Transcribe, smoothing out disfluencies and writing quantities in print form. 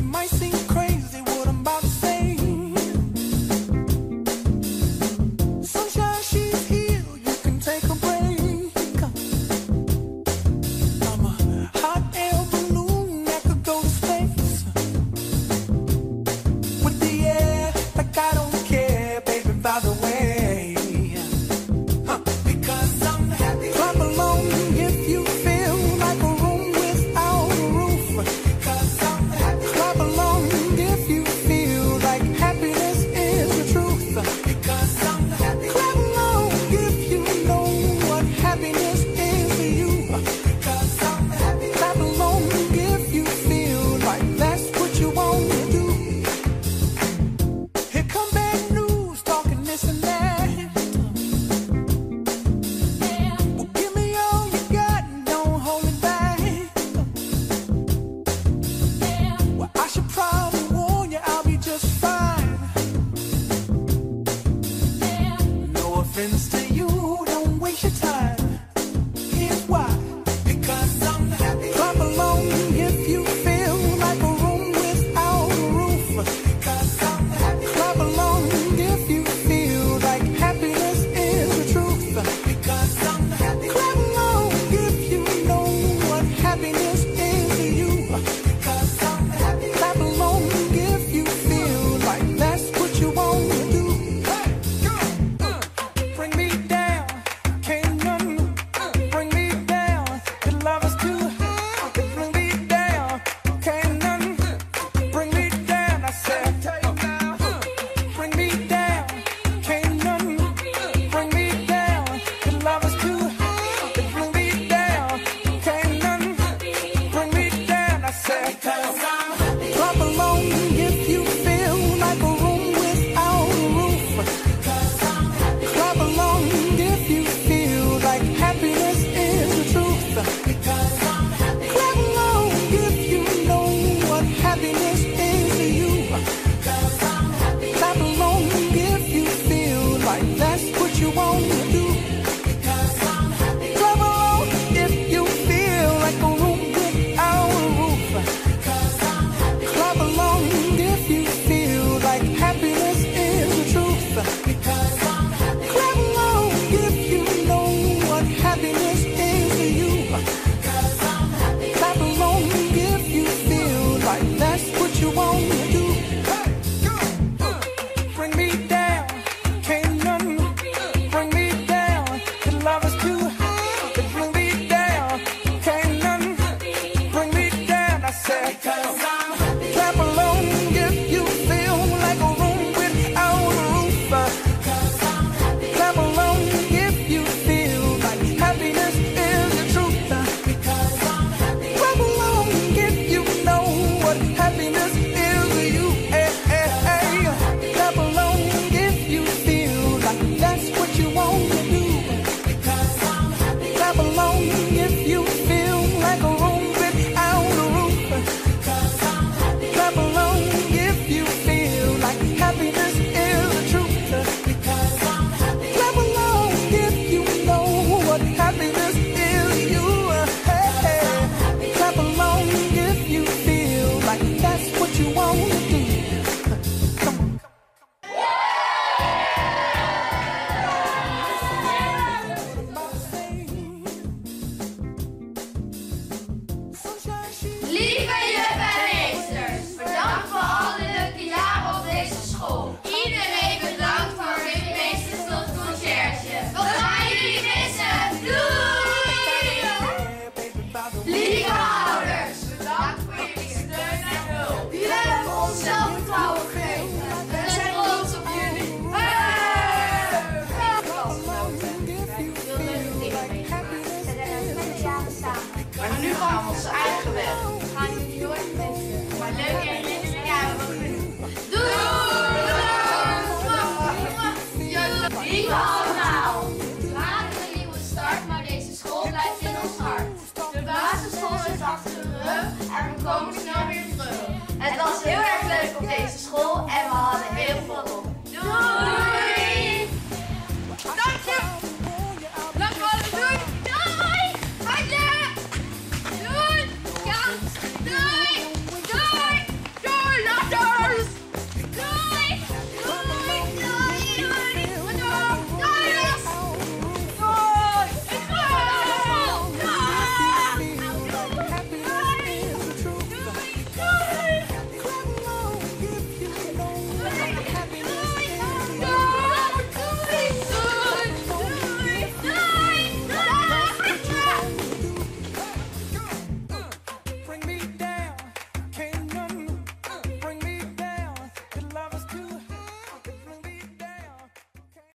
might seem crazy what I'm about to say. Sunshine, she's here, you can take a break. I'm a hot air balloon that could go to space. With the air, like I don't care, baby, by the way. Because I'm happy. Clap along if you feel like a room without a roof. Because I'm happy. Clap along if you feel like happiness is the truth. Because I'm happy. Clap along if you know what happiness is to you. Because I'm happy. Clap along if you feel like that's what you want to do. Here come bad news, talking this and that. Well, give me all you got and don't hold it back. Well, I should probably warn you, I'll be just fine. No offense to